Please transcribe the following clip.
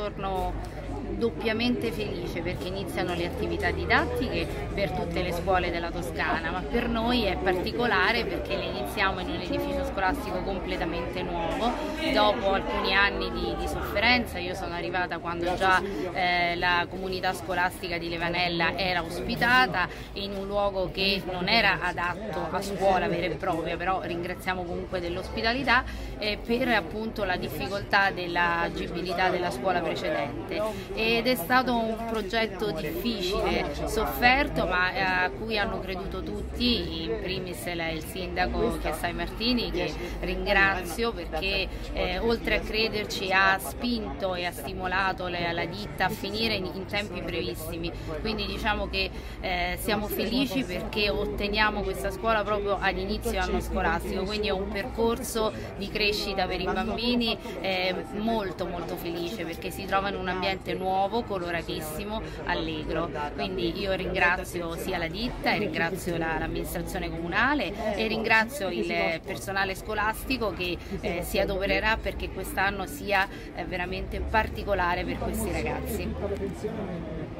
giorno doppiamente felice perché iniziano le attività didattiche per tutte le scuole della Toscana, ma per noi è particolare perché le iniziamo in un edificio scolastico completamente nuovo, dopo alcuni anni di sofferenza. Io sono arrivata quando già la comunità scolastica di Levanella era ospitata in un luogo che non era adatto a scuola vera e propria, però ringraziamo comunque dell'ospitalità per appunto la difficoltà dell'agibilità della scuola precedente. Ed è stato un progetto difficile, sofferto, ma a cui hanno creduto tutti, in primis il sindaco Chiassai Martini, che ringrazio perché oltre a crederci ha spinto e ha stimolato la ditta a finire in tempi brevissimi, quindi diciamo che siamo felici perché otteniamo questa scuola proprio ad inizio anno scolastico, quindi è un percorso di crescita per i bambini molto felice perché si trova in un ambiente nuovo, coloratissimo, allegro. Quindi io ringrazio sia la ditta e ringrazio l'amministrazione comunale e ringrazio il personale scolastico che si adopererà perché quest'anno sia veramente particolare per questi ragazzi.